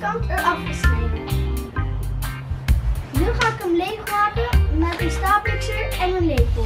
buitenkant eraf gesneden. Nu ga ik hem leeg maken met een stapelmixer en een lepel.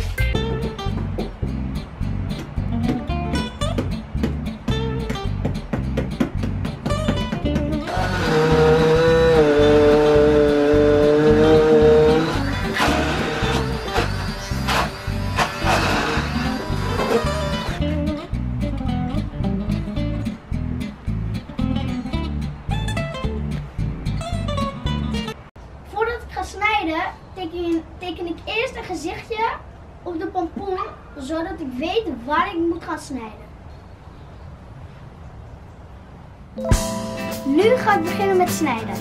Snijden teken ik eerst een gezichtje op de pompoen, zodat ik weet waar ik moet gaan snijden. Nu ga ik beginnen met snijden.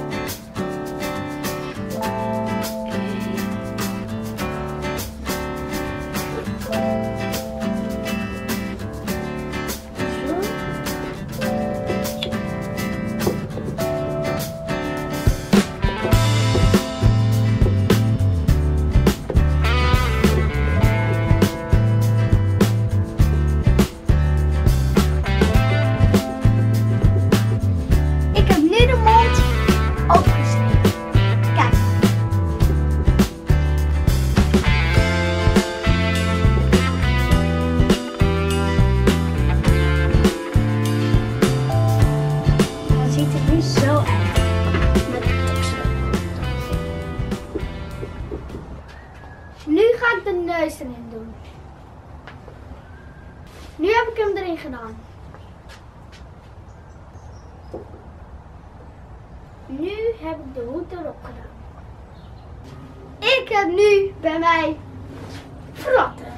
Nu ga ik de neus erin doen. Nu heb ik hem erin gedaan. Nu heb ik de hoed erop gedaan. Ik heb nu bij mij flatten.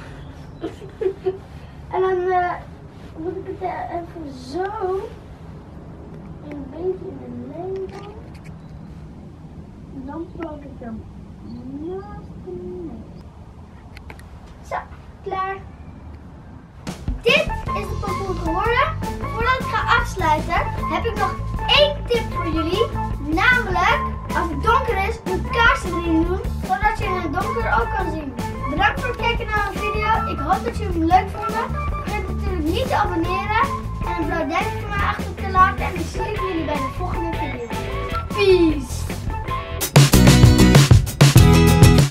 En dan moet ik het even zo een beetje in de lijn doen. En dan plak ik hem naast de neus. Zo, klaar. Dit is de pompoen geworden. Voordat ik ga afsluiten heb ik nog één tip voor jullie. Namelijk, als het donker is, een kaars erin doen. Zodat je in het donker ook kan zien. Bedankt voor het kijken naar mijn video. Ik hoop dat jullie hem leuk vonden. Vergeet natuurlijk niet te abonneren. En een blauw duimpje voor mij achter te laten. En dan zie ik jullie bij de volgende video. Peace!